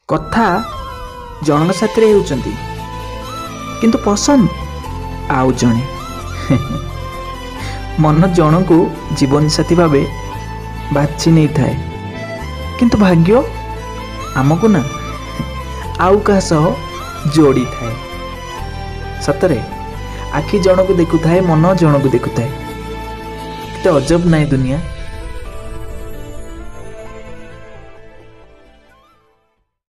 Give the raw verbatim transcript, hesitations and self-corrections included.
କଥା ଜଣଙ୍କ ସାଥିରେ ହେଉଛନ୍ତି କିନ୍ତୁ ପସନ୍ଦ ଆଉ ଜଣେ। ମନ ଜଣକୁ ଜୀବନସାଥୀ ଭାବେ ବାଛି ନେଇଥାଏ କିନ୍ତୁ ଭାଗ୍ୟ ଆମକୁ ନା ଆଉ କାହା ସହ ଯୋଡ଼ିଥାଏ। ସତରେ ଆଖି ଜଣକୁ ଦେଖୁଥାଏ, ମନ ଜଣକୁ ଦେଖୁଥାଏ। କେତେ ଅଜବ ନାହିଁ ଦୁନିଆ।